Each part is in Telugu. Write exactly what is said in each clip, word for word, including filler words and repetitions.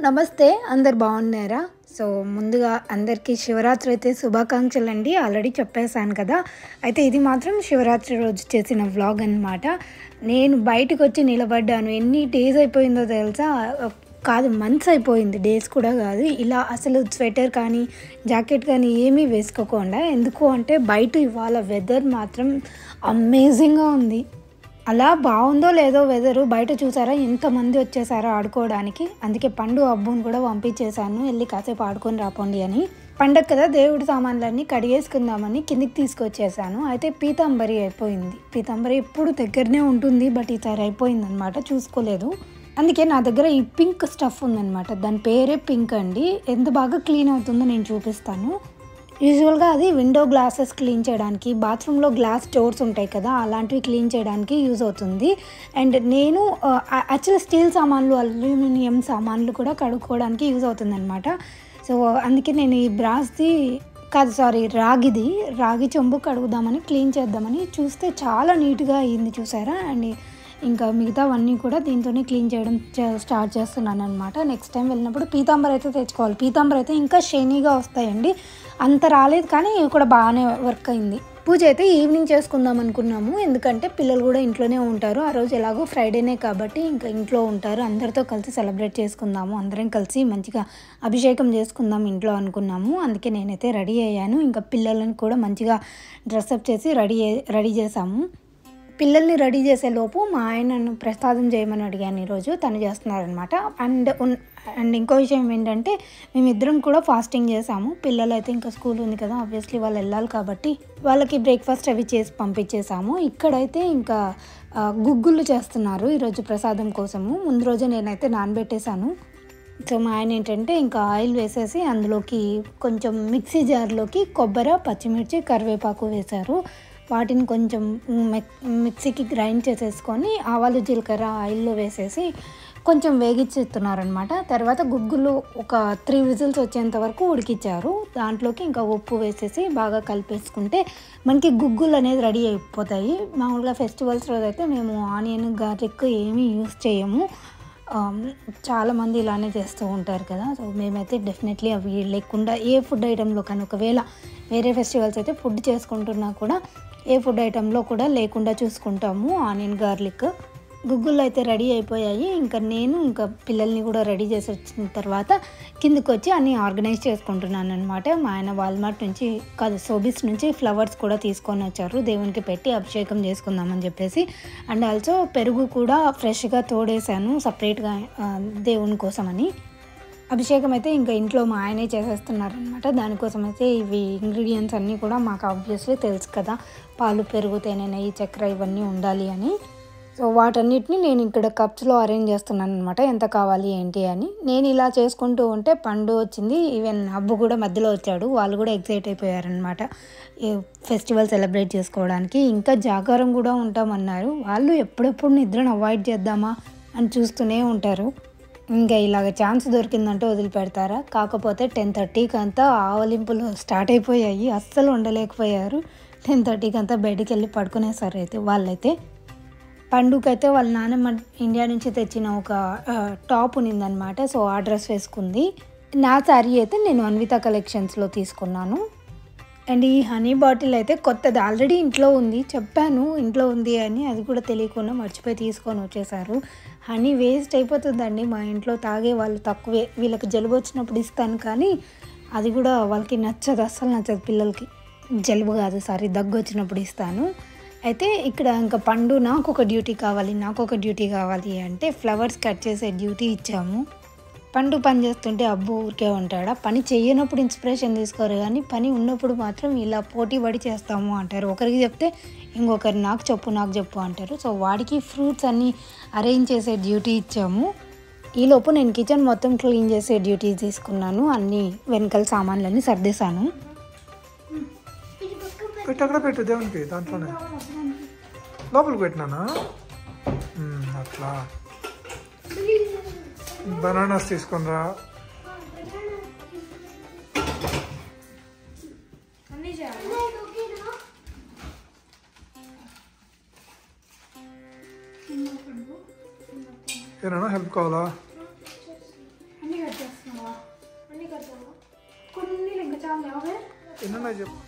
నమస్తే అందరు బాగున్నారా? సో ముందుగా అందరికీ శివరాత్రి అయితే శుభాకాంక్షలు అండి. ఆల్రెడీ చెప్పేశాను కదా. అయితే ఇది మాత్రం శివరాత్రి రోజు చేసిన వ్లాగ్ అనమాట. నేను బయటకు వచ్చి నిలబడ్డాను. ఎన్ని డేస్ అయిపోయిందో తెలుసా? కాదు, మంత్స్ అయిపోయింది, డేస్ కూడా కాదు. ఇలా అసలు స్వెటర్ కానీ జాకెట్ కానీ ఏమీ వేసుకోకుండా. ఎందుకు అంటే బయట ఇవాళ వెదర్ మాత్రం అమేజింగ్గా ఉంది. అలా బాగుందో లేదో వెదరు, బయట చూసారా ఎంతమంది వచ్చేసారో ఆడుకోవడానికి. అందుకే పండు అబ్బుని కూడా పంపించేశాను, వెళ్ళి కాసేపు ఆడుకొని రాపోండి అని. పండగ కదా, దేవుడి సామాన్లన్నీ కడిగేసుకుందామని కిందికి తీసుకొచ్చేసాను. అయితే పీతాంబరి అయిపోయింది. పీతాంబరి ఎప్పుడు దగ్గరనే ఉంటుంది, బట్ ఈసారి అయిపోయింది అనమాట, చూసుకోలేదు. అందుకే నా దగ్గర ఈ పింక్ స్టఫ్ ఉందన్నమాట. దాని పేరే పింక్ అండి. ఎంత బాగా క్లీన్ అవుతుందో నేను చూపిస్తాను. యూజువల్గా అది విండో గ్లాసెస్ క్లీన్ చేయడానికి, బాత్రూంలో గ్లాస్ డోర్స్ ఉంటాయి కదా, అలాంటివి క్లీన్ చేయడానికి యూజ్ అవుతుంది. అండ్ నేను యాక్చువల్లీ స్టీల్ సామాన్లు, అల్యూమినియం సామాన్లు కూడా కడుక్కోవడానికి యూజ్ అవుతుంది అనమాట. సో అందుకే నేను ఈ బ్రాస్ది కాదు సారీ రాగిది రాగి చెంబు కడుగుదామని, క్లీన్ చేద్దామని చూస్తే చాలా నీట్గా అయ్యింది చూసారా. అండ్ ఇంకా మిగతావన్నీ కూడా దీంతోనే క్లీన్ చేయడం స్టార్ట్ చేస్తున్నాను అనమాట. నెక్స్ట్ టైం వెళ్ళినప్పుడు పీతాంబర్ అయితే తెచ్చుకోవాలి. పీతాంబర్ అయితే ఇంకా షైనీగా వస్తాయండి. అంత రాలేదు కానీ ఇవి కూడా బాగానే వర్క్ అయింది. పూజ అయితే ఈవినింగ్ చేసుకుందాం అనుకున్నాము, ఎందుకంటే పిల్లలు కూడా ఇంట్లోనే ఉంటారు. ఆ రోజు ఎలాగో ఫ్రైడేనే కాబట్టి ఇంకా ఇంట్లో ఉంటారు. అందరితో కలిసి సెలబ్రేట్ చేసుకుందాము, అందరం కలిసి మంచిగా అభిషేకం చేసుకుందాం ఇంట్లో అనుకున్నాము. అందుకే నేనైతే రెడీ అయ్యాను. ఇంకా పిల్లలని కూడా మంచిగా డ్రెస్అప్ చేసి రెడీ రెడీ చేసాము. పిల్లల్ని రెడీ చేసే లోపు మా ఆయనను ప్రసాదం చేయమని అడిగాను ఈరోజు, తను చేస్తున్నారనమాట. అండ్ అండ్ ఇంకో విషయం ఏంటంటే మేమిద్దరం కూడా ఫాస్టింగ్ చేసాము. పిల్లలు అయితే ఇంకా స్కూల్ ఉంది కదా, ఆబ్వియస్లీ వాళ్ళు వెళ్ళాలి కాబట్టి వాళ్ళకి బ్రేక్ఫాస్ట్ అవి చేసి పంపించేసాము. ఇక్కడైతే ఇంకా గుగ్గులు చేస్తున్నారు ఈరోజు ప్రసాదం కోసము. ముందు రోజే నేనైతే నానబెట్టేశాను. సో మా ఆయన ఏంటంటే ఇంకా ఆయిల్ వేసేసి అందులోకి కొంచెం మిక్సీ జార్లోకి కొబ్బరి, పచ్చిమిర్చి, కరివేపాకు వేశారు. వాటిని కొంచెం మిక్సీకి గ్రైండ్ చేసేసుకొని ఆవాలు జీలకర్ర ఆయిల్లో వేసేసి కొంచెం వేగించుతున్నారనమాట. తర్వాత గుగ్గులు ఒక త్రీ విజిల్స్ వచ్చేంత వరకు ఉడికించారు. దాంట్లోకి ఇంకా ఉప్పు వేసేసి బాగా కలిపేసుకుంటే మనకి గుగ్గులు అనేది రెడీ అయిపోతాయి. మామూలుగా ఫెస్టివల్స్ రోజు అయితే మేము ఆనియన్, గార్లిక్ ఏమీ యూస్ చేయము. చాలామంది ఇలానే చేస్తూ ఉంటారు కదా. సో మేమైతే డెఫినెట్లీ అవి లేకుండా ఏ ఫుడ్ ఐటెంలో కానీ, ఒకవేళ వేరే ఫెస్టివల్స్ అయితే ఫుడ్ చేసుకుంటున్నా కూడా ఏ ఫుడ్ ఐటెంలో కూడా లేకుండా చూసుకుంటాము ఆనియన్, గార్లిక్. గుగ్గులు అయితే రెడీ అయిపోయాయి. ఇంకా నేను ఇంకా పిల్లల్ని కూడా రెడీ చేసి వచ్చిన తర్వాత కిందకి వచ్చి అన్నీ ఆర్గనైజ్ చేసుకుంటున్నాను అనమాట. మా ఆయన వాల్మార్ట్ నుంచి కాదు సోబీస్ నుంచి ఫ్లవర్స్ కూడా తీసుకొని వచ్చారు, దేవునికి పెట్టి అభిషేకం చేసుకుందామని చెప్పేసి. అండ్ ఆల్సో పెరుగు కూడా ఫ్రెష్గా తోడేశాను సపరేట్గా దేవుని కోసమని. అభిషేకం అయితే ఇంకా ఇంట్లో మా ఆయనే చేసేస్తున్నారనమాట. దానికోసం అయితే ఇవి ఇంగ్రీడియంట్స్ అన్నీ కూడా మాకు ఆబ్వియస్లీ తెలుసు కదా, పాలు, పెరుగు, తేనె, నెయ్యి, చక్కెర ఇవన్నీ ఉండాలి అని. సో వాటన్నిటిని నేను ఇక్కడ కప్స్లో అరేంజ్ చేస్తున్నాను అనమాట, ఎంత కావాలి ఏంటి అని. నేను ఇలా చేసుకుంటూ ఉంటే పండు వచ్చింది, ఈవెన్ అబ్బు కూడా మధ్యలో వచ్చాడు. వాళ్ళు కూడా ఎక్సైట్ అయిపోయారనమాట ఫెస్టివల్ సెలబ్రేట్ చేసుకోవడానికి. ఇంకా జాగారం కూడా ఉంటామన్నారు. వాళ్ళు ఎప్పుడెప్పుడు నిద్రను అవాయిడ్ చేద్దామా అని చూస్తూనే ఉంటారు. ఇంకా ఇలాగ ఛాన్స్ దొరికిందంటే వదిలిపెడతారా? కాకపోతే టెన్ థర్టీకి అంతా ఆవలింపులు స్టార్ట్ అయిపోయాయి, అస్సలు ఉండలేకపోయారు. టెన్ థర్టీకి అంతా బయటికి వెళ్ళి పడుకునేసారు అయితే వాళ్ళైతే. పండుగైతే వాళ్ళ నాన్నమ్మ ఇండియా నుంచి తెచ్చిన ఒక టాప్ ఉన్నిందనమాట. సో ఆ డ్రెస్ వేసుకుంది. నా శారీ అయితే నేను అన్విత కలెక్షన్స్లో తీసుకున్నాను. అండ్ ఈ హనీ బాటిల్ అయితే కొత్తది, ఆల్రెడీ ఇంట్లో ఉంది, చెప్పాను ఇంట్లో ఉంది అని, అది కూడా తెలియకుండా మర్చిపోయి తీసుకొని వచ్చేసారు. హనీ వేస్ట్ అయిపోతుందండి మా ఇంట్లో, తాగే వాళ్ళు తక్కువే. వీళ్ళకి జలుబు వచ్చినప్పుడు ఇస్తాను కానీ అది కూడా వాళ్ళకి నచ్చదు, అస్సలు నచ్చదు పిల్లలకి. జలుబు కాదు సారీ దగ్గు వచ్చినప్పుడు ఇస్తాను. అయితే ఇక్కడ ఇంకా పండు నాకు ఒక డ్యూటీ కావాలి నాకు ఒక డ్యూటీ కావాలి అంటే ఫ్లవర్స్ కట్ చేసే డ్యూటీ ఇచ్చాము. పండు పని చేస్తుంటే అబ్బు ఊరికే ఉంటాడా? పని చేయనప్పుడు ఇన్స్పిరేషన్ తీసుకోరు కానీ పని ఉన్నప్పుడు మాత్రం ఇలా పోటీ పడి చేస్తాము అంటారు. ఒకరికి చెప్తే ఇంకొకరు నాకు చెప్పు నాకు చెప్పు అంటారు. సో వాడికి ఫ్రూట్స్ అన్నీ అరేంజ్ చేసే డ్యూటీ ఇచ్చాము. ఈలోపు నేను కిచెన్ మొత్తం క్లీన్ చేసే డ్యూటీ తీసుకున్నాను. అన్నీ వెనకాల సామాన్లన్నీ సర్దేశాను. పెట్టు అక్కడ పెట్టు దేవునికి, దాంట్లోనే లోపలికి పెట్టినానా అట్లా. బనానాస్ తీసుకొని రా. ఏనా హెల్ప్ కావాలా? ఎన్నున్నాయి చెప్పు.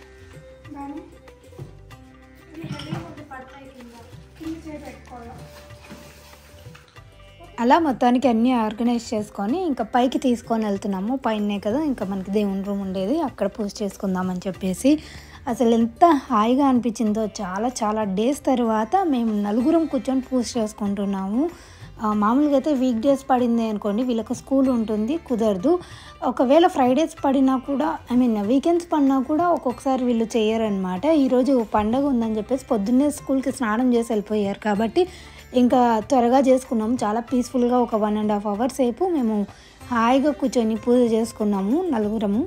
అలా మొత్తానికి అన్నీ ఆర్గనైజ్ చేసుకొని ఇంకా పైకి తీసుకొని వెళ్తున్నాము. పైనే కదా ఇంకా మనకి దేవుని రూమ్ ఉండేది, అక్కడ పూజ చేసుకుందామని చెప్పేసి. అసలు ఎంత హాయిగా అనిపించిందో, చాలా చాలా డేస్ తర్వాత మేము నలుగురం కూర్చొని పూజ చేసుకుంటున్నాము. మామూలుగా అయితే వీక్ డేస్ పడింది అనుకోండి, వీళ్ళకి స్కూల్ ఉంటుంది, కుదరదు. ఒకవేళ ఫ్రైడేస్ పడినా కూడా, ఐ మీన్ వీకెండ్స్ పడినా కూడా ఒక్కొక్కసారి వీళ్ళు చేయరనమాట. ఈరోజు పండగ ఉందని చెప్పేసి పొద్దున్నే స్కూల్కి స్నానం చేసి వెళ్ళిపోయారు కాబట్టి ఇంకా త్వరగా చేసుకున్నాము. చాలా పీస్ఫుల్గా ఒక వన్ అండ్ హాఫ్ అవర్ సేపు మేము హాయిగా కూర్చొని పూజ చేసుకున్నాము నలుగురము.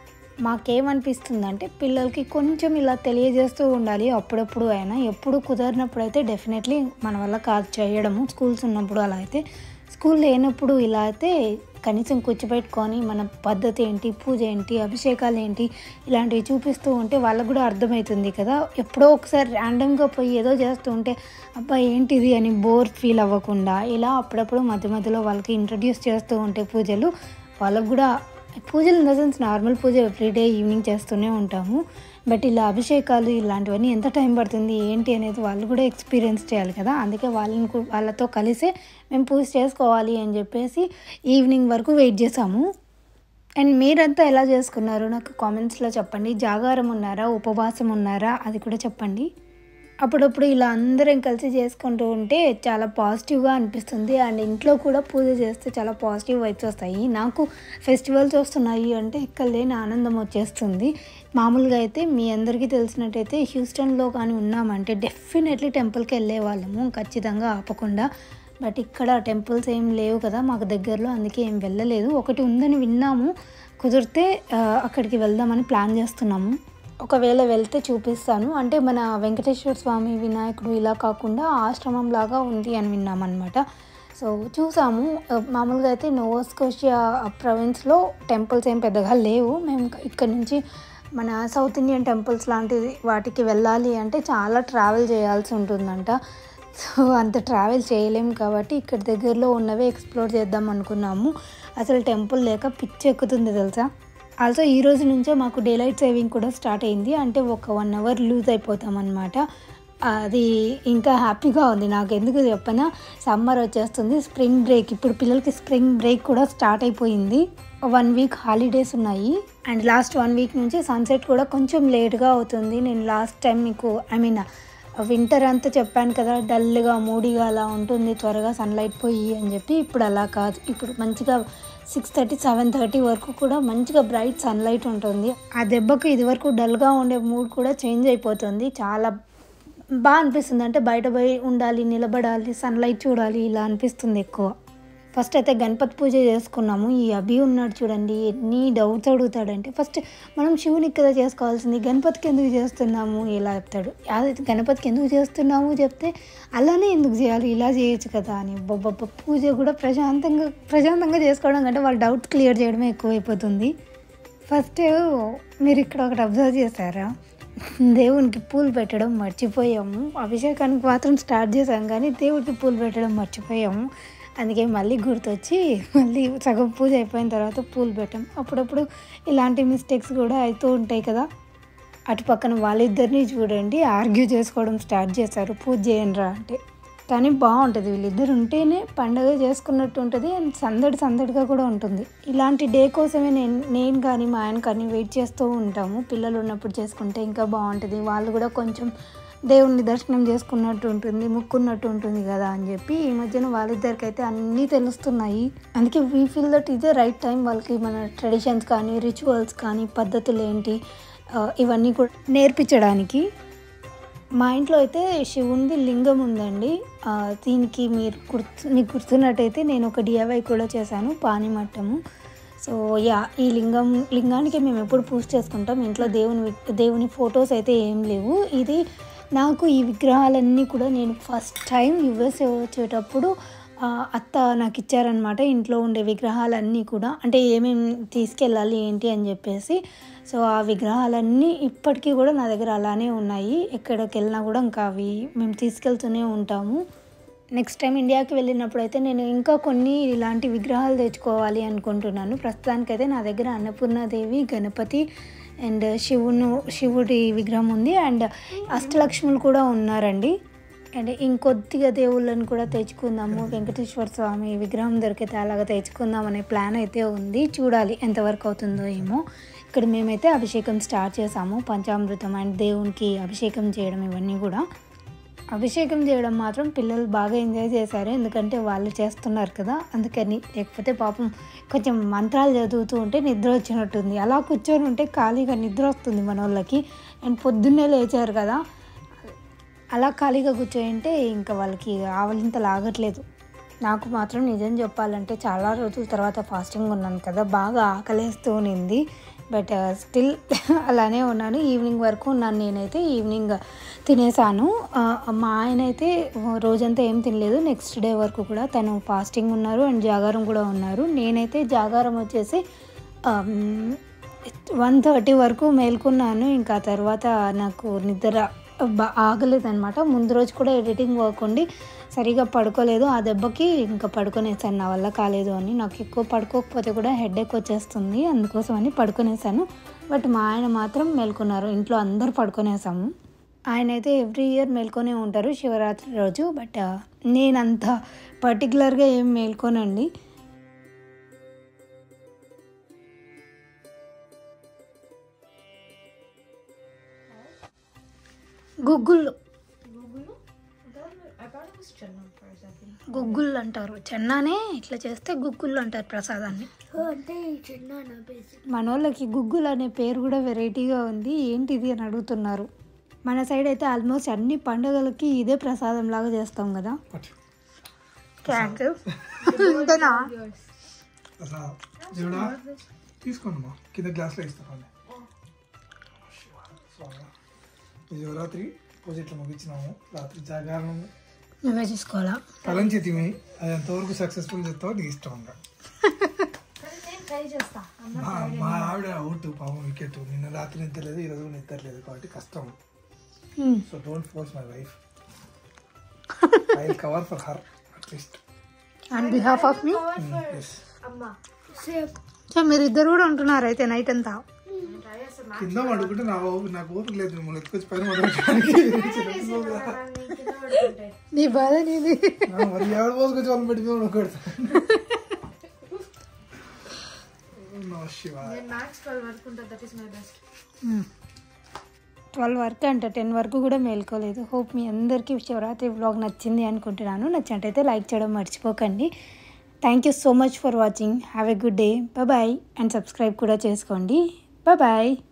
మాకేమనిపిస్తుందంటే పిల్లలకి కొంచెం ఇలా తెలియజేస్తూ ఉండాలి అప్పుడప్పుడు అయినా. ఎప్పుడు కుదరినప్పుడు అయితే డెఫినెట్లీ మన వల్ల కాదు చేయడము. స్కూల్స్ ఉన్నప్పుడు అలా అయితే, స్కూల్ లేనప్పుడు ఇలా అయితే కనీసం కూర్చోబెట్టుకొని మన పద్ధతి ఏంటి, పూజ ఏంటి, అభిషేకాలు ఏంటి ఇలాంటివి చూపిస్తూ ఉంటే వాళ్ళకు కూడా అర్థమవుతుంది కదా. ఎప్పుడో ఒకసారి ర్యాండమ్గా పోయి ఏదో చేస్తూ ఉంటే అబ్బా ఏంటిది అని బోర్ ఫీల్ అవ్వకుండా ఇలా అప్పుడప్పుడు మధ్య మధ్యలో వాళ్ళకి ఇంట్రడ్యూస్ చేస్తూ ఉంటే పూజలు, వాళ్ళకు కూడా పూజలు in the sense normal puja everyday evening చేస్తూనే ఉంటాము. బట్ ఇలా అభిషేకాలు ఇలాంటివన్నీ ఎంత టైం పడుతుంది ఏంటి అనేది వాళ్ళు కూడా ఎక్స్పీరియన్స్ చేయాలి కదా. అందుకే వాళ్ళని వాళ్ళతో కలిసే మేము పూజ చేసుకోవాలి అని చెప్పేసి ఈవినింగ్ వరకు వెయిట్ చేసాము. అండ్ మీరంతా ఎలా చేసుకున్నారు నాకు కామెంట్స్లో చెప్పండి. జాగారం ఉన్నారా, ఉపవాసం ఉన్నారా, అది కూడా చెప్పండి. అప్పుడప్పుడు ఇలా అందరం కలిసి చేసుకుంటూ ఉంటే చాలా పాజిటివ్గా అనిపిస్తుంది. అండ్ ఇంట్లో కూడా పూజ చేస్తే చాలా పాజిటివ్ వైబ్స్ వస్తాయి. నాకు ఫెస్టివల్స్ వస్తున్నాయి అంటే ఇక్కడ లేని ఆనందం వచ్చేస్తుంది. మామూలుగా అయితే మీ అందరికీ తెలిసినట్టయితే హ్యూస్టన్లో కానీ ఉన్నామంటే డెఫినెట్లీ టెంపుల్కి వెళ్ళే వాళ్ళము ఖచ్చితంగా ఆపకుండా. బట్ ఇక్కడ టెంపుల్స్ ఏం లేవు కదా మాకు దగ్గరలో, అందుకే ఏం వెళ్ళలేదు. ఒకటి ఉందని విన్నాము, కుదిరితే అక్కడికి వెళ్దామని ప్లాన్ చేస్తున్నాము. ఒకవేళ వెళ్తే చూపిస్తాను. అంటే మన వెంకటేశ్వర స్వామి వినాయకుడు ఇలా కాకుండా ఆశ్రమం లాగా ఉంది అని విన్నామన్నమాట. సో చూసాము. మామూలుగా అయితే నోవా స్కోషియా ప్రావిన్స్లో టెంపుల్స్ ఏం పెద్దగా లేవు. మేము ఇక్కడ నుంచి మన సౌత్ ఇండియన్ టెంపుల్స్ లాంటిది వాటికి వెళ్ళాలి అంటే చాలా ట్రావెల్ చేయాల్సి ఉంటుందంట. సో అంత ట్రావెల్ చేయలేము కాబట్టి ఇక్కడ దగ్గరలో ఉన్నవే ఎక్స్ప్లోర్ చేద్దాం అనుకున్నాము. అసలు టెంపుల్ లేక పిచ్చి ఎక్కుతుంది తెలుసా. ఆల్సో ఈ రోజు నుంచే మాకు డే లైట్ సేవింగ్ కూడా స్టార్ట్ అయింది. అంటే ఒక వన్ అవర్ లూజ్ అయిపోతాం అన్నమాట. అది ఇంకా హ్యాపీగా ఉంది నాకు. ఎందుకు చెప్పనా, సమ్మర్ వచ్చేస్తుంది, స్ప్రింగ్ బ్రేక్, ఇప్పుడు పిల్లలకి స్ప్రింగ్ బ్రేక్ కూడా స్టార్ట్ అయిపోయింది. వన్ వీక్ హాలిడేస్ ఉన్నాయి. అండ్ లాస్ట్ వన్ వీక్ నుంచి సన్సెట్ కూడా కొంచెం లేట్గా అవుతుంది. నేను లాస్ట్ టైం మీకు ఐ మీన్ వింటర్ అంతా చెప్పాను కదా, డల్గా మూడీగా అలా ఉంటుంది, త్వరగా సన్లైట్ పోయి అని చెప్పి. ఇప్పుడు అలా కాదు, ఇప్పుడు మంచిగా సిక్స్ థర్టీ సెవెన్ థర్టీ వరకు కూడా మంచిగా బ్రైట్ సన్లైట్ ఉంటుంది. ఆ దెబ్బకు ఇది వరకు డల్గా ఉండే మూడ్ కూడా చేంజ్ అయిపోతుంది. చాలా బాగా అనిపిస్తుంది. అంటే బయట పోయి ఉండాలి, నిలబడాలి, సన్లైట్ చూడాలి ఇలా అనిపిస్తుంది ఎక్కువ. ఫస్ట్ అయితే గణపతి పూజ చేసుకున్నాము. ఈ అభి ఉన్నాడు చూడండి, ఎన్ని డౌట్స్ అడుగుతాడంటే, ఫస్ట్ మనం శివునికి కదా చేసుకోవాల్సింది, గణపతికి ఎందుకు చేస్తున్నాము ఇలా చెప్తాడు. అదే గణపతికి ఎందుకు చేస్తున్నాము చెప్తే అలానే ఎందుకు చేయాలి, ఇలా చేయొచ్చు కదా అని. బొబ్బ పూజ కూడా ప్రశాంతంగా ప్రశాంతంగా చేసుకోవడం కంటే వాళ్ళ డౌట్స్ క్లియర్ చేయడమే ఎక్కువైపోతుంది. ఫస్ట్ మీరు ఇక్కడ ఒకటి అబ్జర్వ్ చేశారా, దేవునికి పూలు పెట్టడం మర్చిపోయాము. అభిషేకానికి మాత్రం స్టార్ట్ చేసాం కానీ దేవుడికి పూలు పెట్టడం మర్చిపోయాము. అందుకే మళ్ళీ గుర్తొచ్చి మళ్ళీ సగం పూజ అయిపోయిన తర్వాత పూలు పెట్టాం. అప్పుడప్పుడు ఇలాంటి మిస్టేక్స్ కూడా అవుతూ ఉంటాయి కదా. అటు పక్కన వాళ్ళిద్దరినీ చూడండి, ఆర్గ్యూ చేసుకోవడం స్టార్ట్ చేశారు, పూజ చేయండిరా అంటే. కానీ బాగుంటుంది, వీళ్ళిద్దరు ఉంటేనే పండగ చేసుకున్నట్టు ఉంటుంది అండ్ సందడి సందడిగా కూడా ఉంటుంది. ఇలాంటి డే కోసమే నేను నేను కానీ మా ఆయన కానీ వెయిట్ చేస్తూ ఉంటాము. పిల్లలు ఉన్నప్పుడు చేసుకుంటే ఇంకా బాగుంటుంది, వాళ్ళు కూడా కొంచెం దేవుణ్ణి దర్శనం చేసుకున్నట్టు ఉంటుంది, ముక్కున్నట్టు ఉంటుంది కదా అని చెప్పి. ఈ మధ్యన వాళ్ళిద్దరికి అయితే అన్నీ తెలుస్తున్నాయి. అందుకే వీ ఫీల్ దట్ ఇదే రైట్ టైం వాళ్ళకి మన ట్రెడిషన్స్ కానీ రిచువల్స్ కానీ పద్ధతులు ఏంటి ఇవన్నీ కూడా నేర్పించడానికి. మా ఇంట్లో అయితే శివునిది లింగం ఉందండి. దీనికి మీరు గుర్తు మీకు గుర్తున్నట్టయితే నేను ఒక డిఐవై కూడా చేశాను, పానిమట్టము. సో యా ఈ లింగం లింగానికి మేము ఎప్పుడు పూజ చేసుకుంటాం. ఇంట్లో దేవుని దేవుని ఫొటోస్ అయితే ఏం లేవు. ఇది నాకు ఈ విగ్రహాలన్నీ కూడా నేను ఫస్ట్ టైం యుఎస్ఏ వచ్చేటప్పుడు అత్త నాకు ఇచ్చారనమాట. ఇంట్లో ఉండే విగ్రహాలన్నీ కూడా, అంటే ఏమేమి తీసుకెళ్ళాలి ఏంటి అని చెప్పేసి. సో ఆ విగ్రహాలన్నీ ఇప్పటికీ కూడా నా దగ్గర అలానే ఉన్నాయి. ఎక్కడికి వెళ్ళినా కూడా ఇంకా అవి మేము తీసుకెళ్తూనే ఉంటాము. నెక్స్ట్ టైం ఇండియాకి వెళ్ళినప్పుడు అయితే నేను ఇంకా కొన్ని ఇలాంటి విగ్రహాలు తెచ్చుకోవాలి అనుకుంటున్నాను. ప్రస్తుతానికైతే నా దగ్గర అన్నపూర్ణాదేవి, గణపతి అండ్ శివును శివుడి విగ్రహం ఉంది అండ్ అష్టలక్ష్ములు కూడా ఉన్నారండి. అండ్ ఇంకొద్దిగా దేవుళ్ళని కూడా తెచ్చుకుందాము, వెంకటేశ్వర స్వామి విగ్రహం దొరికితే అలాగా తెచ్చుకుందాం అనే ప్లాన్ అయితే ఉంది. చూడాలి ఎంతవరకు అవుతుందో ఏమో. ఇక్కడ మేమైతే అభిషేకం స్టార్ట్ చేసాము, పంచామృతం అండ్ దేవునికి అభిషేకం చేయడం ఇవన్నీ కూడా. అభిషేకం చేయడం మాత్రం పిల్లలు బాగా ఎంజాయ్ చేశారు, ఎందుకంటే వాళ్ళు చేస్తున్నారు కదా అందుకని. లేకపోతే పాపం కొంచెం మంత్రాలు చదువుతూ ఉంటే నిద్ర వచ్చినట్టుంది, అలా కూర్చొని ఉంటే ఖాళీగా నిద్ర వస్తుంది మన వాళ్ళకి. అండ్ పొద్దున్నే లేచారు కదా, అలా ఖాళీగా కూర్చోయింటే ఇంకా వాళ్ళకి ఆవలింత లాగట్లేదు. నాకు మాత్రం నిజం చెప్పాలంటే చాలా రోజుల తర్వాత ఫాస్టింగ్ ఉన్నాను కదా, బాగా ఆకలేస్తూ ఉన్నింది. బట్ స్టిల్ అలానే ఉన్నాను. ఈవినింగ్ వరకు ఉన్నాను నేనైతే. ఈవినింగ్ తినేసాను. మా ఆయన అయితే రోజంతా ఏం తినలేదు, నెక్స్ట్ డే వరకు కూడా తను ఫాస్టింగ్ ఉన్నారు అండ్ జాగారం కూడా ఉన్నారు. నేనైతే జాగారం వచ్చేసి వన్ థర్టీ వరకు మేల్కొన్నాను. ఇంకా తర్వాత నాకు నిద్ర బా ఆగలేదనమాట. ముందు రోజు కూడా ఎడిటింగ్ వర్క్ ఉండి సరిగా పడుకోలేదు, ఆ దెబ్బకి ఇంకా పడుకునేసాను, నా వల్ల కాలేదు అని. నాకు ఎక్కువ పడుకోకపోతే కూడా హెడేక్ వచ్చేస్తుంది, అందుకోసం అని పడుకునేసాను. బట్ మా ఆయన మాత్రం మేల్కొన్నారు, ఇంట్లో అందరూ పడుకునేసాము. ఆయన అయితే ఎవ్రీ ఇయర్ మేల్కొనే ఉంటారు శివరాత్రి రోజు, బట్ నేనంత పర్టికులర్గా ఏం మేల్కోనండి. గుగ్గుళ్ళు గుగ్గుళ్ళు అంటారు, చెన్నానే ఇట్లా చేస్తే గుగ్గుళ్ళు అంటారు ప్రసాదాన్ని. మన వాళ్ళకి గుగ్గులు అనే పేరు కూడా వెరైటీగా ఉంది, ఏంటిది అని అడుగుతున్నారు. మన సైడ్ అయితే ఆల్మోస్ట్ అన్ని పండుగలకి ఇదే ప్రసాదం లాగా చేస్తాం కదా. తీసుకోండి కింద గ్లాస్లో ఇస్తాను. శివరాత్రి పూజ ఇట్లా ముగించినాము, రాత్రి జాగారం నువ్వే చూసుకోవాలా. తలంచి తిని అది ఎంతవరకు సక్సెస్ఫుల్ చేస్తావు నీకు ఇష్టం. మా ఆవిడ అవుట్ పాపం వికెట్, నిన్న రాత్రి నిద్రలేదు, ఈరోజు నిద్రలేదు కాబట్టి కష్టం. So don't force my wife, I will cover for her at least on behalf of me. So మీరు ఇద్దరు కూడా ఉంటున్నారు అయితే నైట్ అంతా కింద పడుకుంటే నా నాకు ఓపిక లేదు, మిమ్మల్ని ఎత్తుకొచ్చి పైన నీ బాధ నీది. మరి ఎవరు పోసుకొచ్చి వాళ్ళని పెట్టి కొడతా. ట్వెల్వ్ వరకు అంట, టెన్ వరకు కూడా మేల్కోలేదు. హోప్ మీ అందరికీ శివరాత్రి వ్లాగ్ నచ్చింది అనుకుంటున్నాను. నచ్చినట్టయితే లైక్ చేయడం మర్చిపోకండి. Thank you so much for watching. Have a good day. Bye and subscribe కూడా చేసుకోండి. బాయ్.